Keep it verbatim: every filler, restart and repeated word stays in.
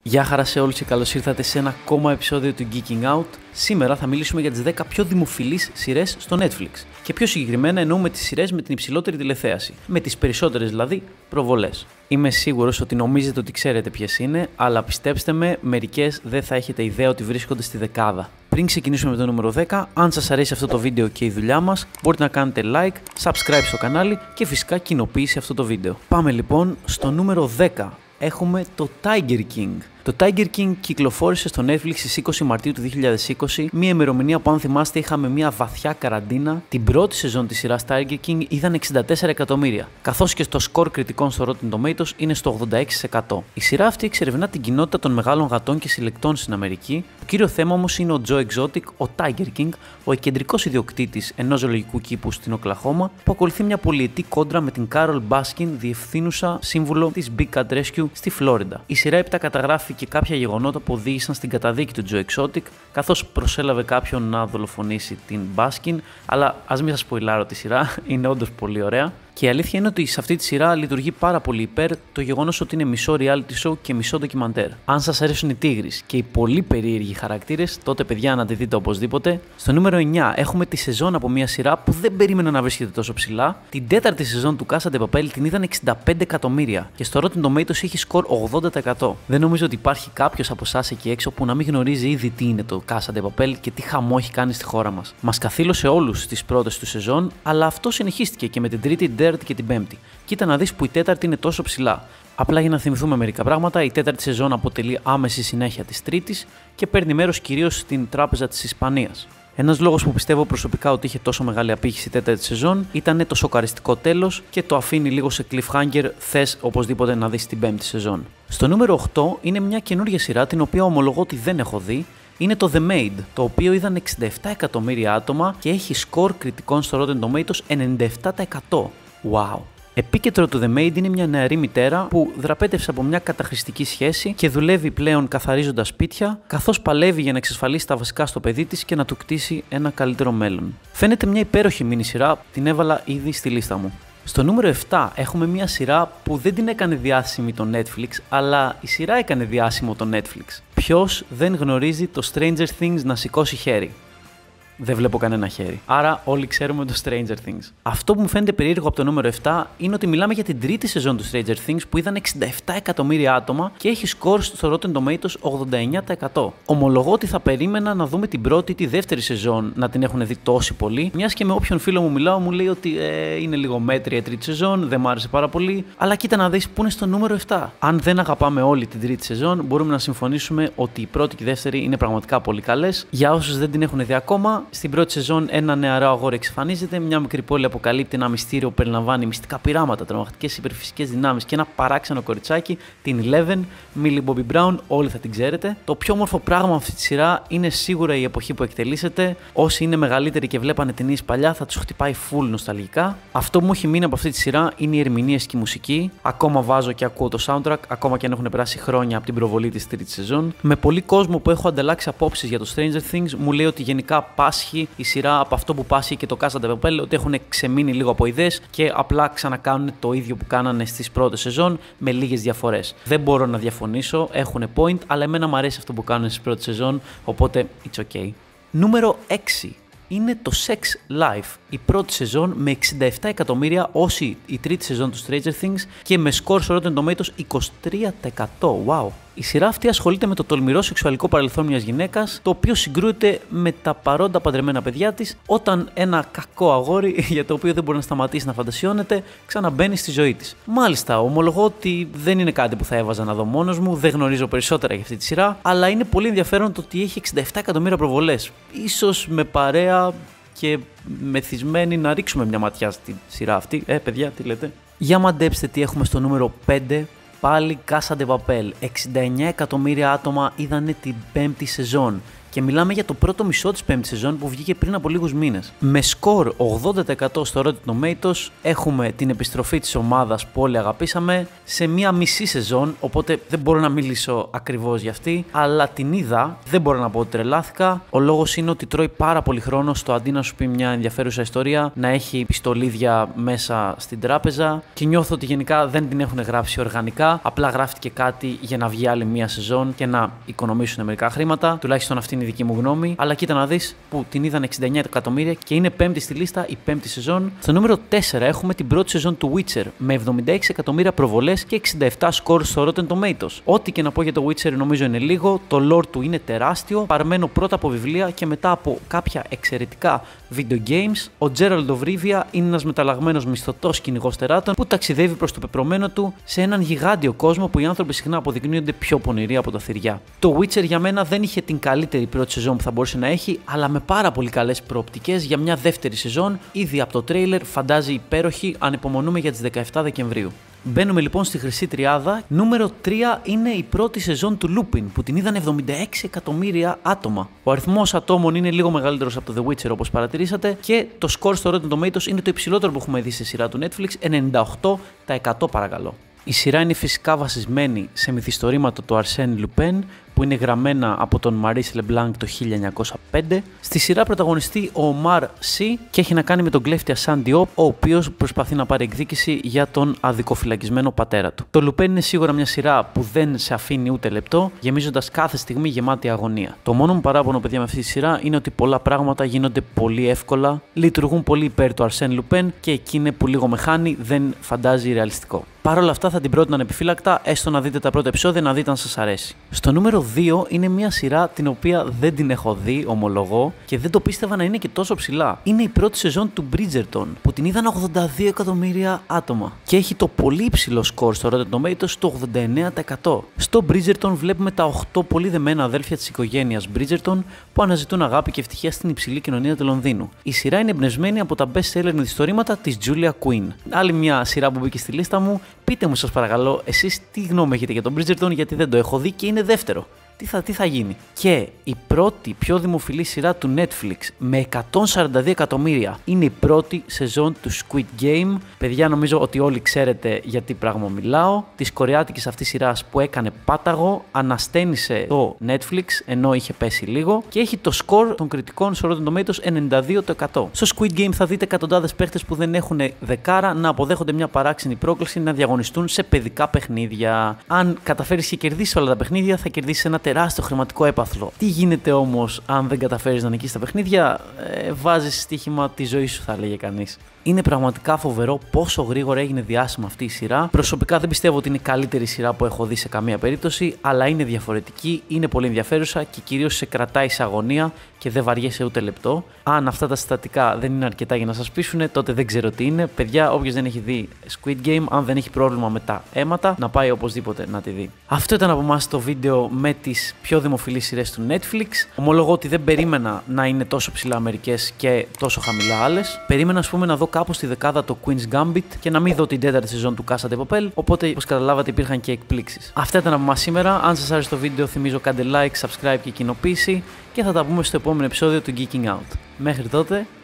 Γεια χαρά σε όλους και καλώς ήρθατε σε ένα ακόμα επεισόδιο του Geeking Out. Σήμερα θα μιλήσουμε για τις δέκα πιο δημοφιλείς σειρές στο Netflix. Και πιο συγκεκριμένα εννοούμε τις σειρές με την υψηλότερη τηλεθέαση. Με τις περισσότερες δηλαδή προβολές. Είμαι σίγουρος ότι νομίζετε ότι ξέρετε ποιες είναι, αλλά πιστέψτε με, μερικές δεν θα έχετε ιδέα ότι βρίσκονται στη δεκάδα. Πριν ξεκινήσουμε με το νούμερο δέκα, αν σας αρέσει αυτό το βίντεο και η δουλειά μας, μπορείτε να κάνετε like, subscribe στο κανάλι και φυσικά κοινοποίηση αυτό το βίντεο. Πάμε λοιπόν στο νούμερο δέκα. Έχουμε το Tiger King. Το Tiger King κυκλοφόρησε στο Netflix στις είκοσι Μαρτίου του δύο χιλιάδες είκοσι, μια ημερομηνία που αν θυμάστε είχαμε μια βαθιά καραντίνα. Την πρώτη σεζόν της σειράς Tiger King είδαν εξήντα τέσσερα εκατομμύρια, καθώς και στο σκορ κριτικών στο Rotten Tomatoes είναι στο ογδόντα έξι τοις εκατό. Η σειρά αυτή εξερευνά την κοινότητα των μεγάλων γατών και συλλεκτών στην Αμερική. Το κύριο θέμα όμως είναι ο Joe Exotic, ο Tiger King, ο εκκεντρικός ιδιοκτήτης ενός ζωολογικού κήπου στην Οκλαχώμα, που ακολουθεί μια πολυετή κόντρα με την Carol Baskin, διευθύνουσα σύμβουλο της Big Cat Rescue στη Φλόριντα. Η σειρά έπειτα καταγράφει και κάποια γεγονότα που οδήγησαν στην καταδίκη του Joe Exotic, καθώς προσέλαβε κάποιον να δολοφονήσει την Baskin, αλλά ας μην σας σποιλάρω τη σειρά, είναι όντως πολύ ωραία. Και η αλήθεια είναι ότι σε αυτή τη σειρά λειτουργεί πάρα πολύ υπέρ το γεγονός ότι είναι μισό reality show και μισό ντοκιμαντέρ. Αν σας αρέσουν οι τίγρεις και οι πολύ περίεργοι χαρακτήρες, τότε παιδιά να τη δείτε οπωσδήποτε. Στο νούμερο εννιά έχουμε τη σεζόν από μια σειρά που δεν περίμενα να βρίσκεται τόσο ψηλά. Την τέταρτη σεζόν του Casa de Papel την είδαν εξήντα πέντε εκατομμύρια και στο Rotten Tomatoes έχει σκορ ογδόντα τοις εκατό. Δεν νομίζω ότι υπάρχει κάποιος από εσάς εκεί έξω που να μην γνωρίζει ήδη τι είναι το Casa de Papel και τι χαμό έχει κάνει στη χώρα μας. Μας καθήλωσε όλους στις πρώτες του σεζόν, αλλά αυτό συνεχίστηκε και με την τρίτη, και την πέμπτη. Κοίτα να δεις που η τέταρτη είναι τόσο ψηλά. Απλά για να θυμηθούμε μερικά πράγματα, η τέταρτη σεζόν αποτελεί άμεση συνέχεια της τρίτης και παίρνει μέρος κυρίως στην Τράπεζα της Ισπανίας. Ένας λόγος που πιστεύω προσωπικά ότι είχε τόσο μεγάλη απήχηση η τέταρτη σεζόν ήταν το σοκαριστικό τέλος και το αφήνει λίγο σε cliffhanger, θες οπωσδήποτε να δεις την πέμπτη σεζόν. Στο νούμερο οκτώ είναι μια καινούργια σειρά την οποία ομολογώ ότι δεν έχω δει. Είναι το The Maid, το οποίο είδαν εξήντα επτά εκατομμύρια άτομα και έχει σκορ κριτικών στο Rotten Tomatoes ενενήντα επτά τοις εκατό. Wow! Επίκεντρο του The Maid είναι μια νεαρή μητέρα που δραπέτευσε από μια καταχρηστική σχέση και δουλεύει πλέον καθαρίζοντας σπίτια, καθώς παλεύει για να εξασφαλίσει τα βασικά στο παιδί της και να του κτίσει ένα καλύτερο μέλλον. Φαίνεται μια υπέροχη μίνι σειρά, την έβαλα ήδη στη λίστα μου. Στο νούμερο επτά έχουμε μια σειρά που δεν την έκανε διάσημη το Netflix, αλλά η σειρά έκανε διάσημο το Netflix. Ποιος δεν γνωρίζει το Stranger Things να σηκώσει χέρι? Δεν βλέπω κανένα χέρι. Άρα όλοι ξέρουμε το Stranger Things. Αυτό που μου φαίνεται περίεργο από το νούμερο επτά είναι ότι μιλάμε για την τρίτη σεζόν του Stranger Things που είδαν εξήντα επτά εκατομμύρια άτομα και έχει σκορ στο Rotten Tomatoes ογδόντα εννέα τοις εκατό. Ομολογώ ότι θα περίμενα να δούμε την πρώτη ή τη δεύτερη σεζόν να την έχουν δει τόσοι πολλοί. Μιας και με όποιον φίλο μου μιλάω μου λέει ότι ε, είναι λίγο μέτρια η τρίτη σεζόν, δεν μ' άρεσε πάρα πολύ. Αλλά κοίτα να δεις που είναι στο νούμερο επτά. Αν δεν αγαπάμε όλη την τρίτη σεζόν, μπορούμε να συμφωνήσουμε ότι η πρώτη και η δεύτερη είναι πραγματικά πολύ καλές. Για όσους δεν την έχουν δει ακόμα, στην πρώτη σεζόν ένα νεαρό αγόρι εξαφανίζεται, μια μικρή πόλη αποκαλύπτει ένα μυστήριο που περιλαμβάνει μυστικά πειράματα, τρομακτικές υπερφυσικές δυνάμεις και ένα παράξενο κοριτσάκι, την Eleven, Millie Bobby Brown, όλοι θα την ξέρετε. Το πιο όμορφο πράγμα αυτή τη σειρά είναι σίγουρα η εποχή που εκτελήσεται. Όσοι είναι μεγαλύτεροι και βλέπανε ταινίες παλιά θα τους χτυπάει full νοσταλγικά. Αυτό που μου έχει μείνει από αυτή τη σειρά είναι οι ερμηνείες και η μουσική. Ακόμα βάζω και ακούω το soundtrack, ακόμα και αν έχουν περάσει χρόνια από την προβολή της τρίτης σεζόν. Με πολύ κόσμο που έχω ανταλλάξει απόψεις για το Stranger Things μου λέει ότι γενικά πάσχει η σειρά από αυτό που πάσχει και το Casa de Papel, ότι έχουν ξεμείνει λίγο από ιδέες και απλά ξανακάνουν το ίδιο που κάνανε στις πρώτες σεζόν με λίγες διαφορές. Δεν μπορώ να διαφωνήσω, έχουν point, αλλά εμένα μου αρέσει αυτό που κάνουν στις πρώτες σεζόν, οπότε it's ok. Νούμερο έξι είναι το Sex Life, η πρώτη σεζόν με εξήντα επτά εκατομμύρια όσοι η τρίτη σεζόν του Stranger Things και με σκορ στο Rotten Tomatoes είκοσι τρία τοις εκατό. Wow! Η σειρά αυτή ασχολείται με το τολμηρό σεξουαλικό παρελθόν μιας γυναίκας, το οποίο συγκρούεται με τα παρόντα παντρεμένα παιδιά της, όταν ένα κακό αγόρι, για το οποίο δεν μπορεί να σταματήσει να φαντασιώνεται, ξαναμπαίνει στη ζωή της. Μάλιστα, ομολογώ ότι δεν είναι κάτι που θα έβαζα να δω μόνος μου, δεν γνωρίζω περισσότερα για αυτή τη σειρά, αλλά είναι πολύ ενδιαφέρον το ότι έχει εξήντα επτά εκατομμύρια προβολές. Ίσως με παρέα και μεθυσμένοι να ρίξουμε μια ματιά στη σειρά αυτή. Ε, παιδιά, τι λέτε? Για μαντέψτε τι έχουμε στο νούμερο πέντε. Πάλι Casa de Papel. εξήντα εννέα εκατομμύρια άτομα είδανε την πέμπτη σεζόν Και μιλάμε για το πρώτο μισό της πέμπτης σεζόν που βγήκε πριν από λίγους μήνες. Με σκορ ογδόντα τοις εκατό στο Rotten Tomatoes έχουμε την επιστροφή της ομάδας που όλοι αγαπήσαμε σε μία μισή σεζόν, οπότε δεν μπορώ να μιλήσω ακριβώς για αυτή, αλλά την είδα, δεν μπορώ να πω ότι τρελάθηκα. Ο λόγος είναι ότι τρώει πάρα πολύ χρόνο στο αντί να σου πει μια ενδιαφέρουσα ιστορία, να έχει πιστολίδια μέσα στην τράπεζα και νιώθω ότι γενικά δεν την έχουν γράψει οργανικά, απλά γράφτηκε κάτι για να βγει άλλη μία σεζόν και να οικονομήσουν μερικά χρήματα, τουλάχιστον αυτή είναι η δική μου γνώμη. Αλλά κοίτα να δεις που την είδαν εξήντα εννέα εκατομμύρια και είναι πέμπτη στη λίστα η πέμπτη σεζόν. Στο νούμερο τέσσερα έχουμε την πρώτη σεζόν του Witcher με εβδομήντα έξι εκατομμύρια προβολές και εξήντα επτά σκορ στο Rotten Tomatoes. Ό,τι και να πω για το Witcher νομίζω είναι λίγο, το lore του είναι τεράστιο, παρμένο πρώτα από βιβλία και μετά από κάποια εξαιρετικά video games. Ο Geralt of Rivia είναι ένας μεταλλαγμένος μισθωτός κυνηγός τεράτων που ταξιδεύει προς το πεπρωμένο του σε έναν γιγάντιο κόσμο που οι άνθρωποι συχνά αποδεικνύονται πιο πονηροί από τα θηριά. Το Witcher για μένα δεν είχε την καλύτερη πρώτη σεζόν που θα μπορούσε να έχει, αλλά με πάρα πολύ καλές προοπτικές για μια δεύτερη σεζόν. Ήδη από το τρέιλερ φαντάζει υπέροχη, ανυπομονούμε για τις δεκαεπτά Δεκεμβρίου. Μπαίνουμε λοιπόν στη χρυσή τριάδα. Νούμερο τρία είναι η πρώτη σεζόν του Lupin που την είδαν εβδομήντα έξι εκατομμύρια άτομα. Ο αριθμός ατόμων είναι λίγο μεγαλύτερος από το The Witcher όπως παρατηρήσατε και το score στο Rotten Tomatoes είναι το υψηλότερο που έχουμε δει σε σειρά του Netflix, ενενήντα οκτώ τοις εκατό παρακαλώ. Η σειρά είναι φυσικά βασισμένη σε μυθιστορήματα του Arsène Lupin που είναι γραμμένα από τον Maurice Leblanc το χίλια εννιακόσια πέντε. Στη σειρά πρωταγωνιστεί ο Omar Sy και έχει να κάνει με τον κλέφτη Hassan Diop, ο οποίος προσπαθεί να πάρει εκδίκηση για τον αδικοφυλακισμένο πατέρα του. Το Lupin είναι σίγουρα μια σειρά που δεν σε αφήνει ούτε λεπτό, γεμίζοντας κάθε στιγμή γεμάτη αγωνία. Το μόνο μου παράπονο, παιδιά, με αυτή τη σειρά είναι ότι πολλά πράγματα γίνονται πολύ εύκολα, λειτουργούν πολύ υπέρ του Arsène Lupin και εκείνη που λίγο με χάνει δεν φαντάζει ρεαλιστικό. Παρ' όλα αυτά θα την πρότεινα ανεπιφύλακτα, έστω να δείτε τα πρώτα επεισόδια, να δείτε αν σας αρέσει. Στο νούμερο δύο είναι μια σειρά την οποία δεν την έχω δει, ομολογώ, και δεν το πίστευα να είναι και τόσο ψηλά. Είναι η πρώτη σεζόν του Bridgerton, που την είδαν ογδόντα δύο εκατομμύρια άτομα. Και έχει το πολύ υψηλό σκορ στο Rotten Tomatoes το ογδόντα εννέα τοις εκατό. Στο Bridgerton βλέπουμε τα οκτώ πολύ δεμένα αδέλφια της οικογένειας Bridgerton που αναζητούν αγάπη και ευτυχία στην υψηλή κοινωνία του Λονδίνου. Η σειρά είναι εμπνευσμένη από τα best-seller μυθιστορήματα της Julia Quinn. Άλλη μια σειρά που μπήκε στη λίστα μου. Πείτε μου σας παρακαλώ, εσείς τι γνώμη έχετε για τον Bridgerton, γιατί δεν το έχω δει και είναι δεύτερο. Τι θα, τι θα γίνει. Και η πρώτη πιο δημοφιλή σειρά του Netflix με εκατόν σαράντα δύο εκατομμύρια είναι η πρώτη σεζόν του Squid Game. Παιδιά, νομίζω ότι όλοι ξέρετε για τι πράγμα μιλάω. Της κορεάτικης αυτής σειράς που έκανε πάταγο, αναστένισε το Netflix ενώ είχε πέσει λίγο και έχει το σκορ των κριτικών στο Rotten Tomatoes ενενήντα δύο τοις εκατό. Στο Squid Game θα δείτε εκατοντάδες παίχτες που δεν έχουν δεκάρα να αποδέχονται μια παράξενη πρόκληση να διαγωνιστούν σε παιδικά παιχνίδια. Αν καταφέρεις και κερδίσεις όλα τα παιχνίδια, θα κερδίσεις ένα τεράστιο χρηματικό έπαθλο. Τι γίνεται όμως αν δεν καταφέρεις να νικήσεις τα παιχνίδια, ε, βάζεις στοίχημα τη ζωή σου, θα λέγε κανείς. Είναι πραγματικά φοβερό πόσο γρήγορα έγινε διάσημα αυτή η σειρά. Προσωπικά δεν πιστεύω ότι είναι η καλύτερη σειρά που έχω δει σε καμία περίπτωση, αλλά είναι διαφορετική, είναι πολύ ενδιαφέρουσα και κυρίως σε κρατάει σε αγωνία και δεν βαριέσαι ούτε λεπτό. Αν αυτά τα συστατικά δεν είναι αρκετά για να σας πείσουν, τότε δεν ξέρω τι είναι. Παιδιά, όποιος δεν έχει δει Squid Game, αν δεν έχει πρόβλημα με τα αίματα, να πάει οπωσδήποτε να τη δει. Αυτό ήταν από εμάς το βίντεο με τις πιο δημοφιλείς σειρές του Netflix. Ομολογώ ότι δεν περίμενα να είναι τόσο ψηλά μερικές και τόσο χαμηλά άλλες. Περίμενα, ας πούμε, να δω κάπου στη δεκάδα το Queen's Gambit και να μην δω την τέταρτη σεζόν του Casa de Papel, οπότε όπως καταλάβατε υπήρχαν και εκπλήξεις. Αυτά ήταν από εμάς σήμερα. Αν σας άρεσε το βίντεο, θυμίζω κάντε like, subscribe και κοινοποίηση και θα τα πούμε στο επόμενο επεισόδιο του Geeking Out. Μέχρι τότε,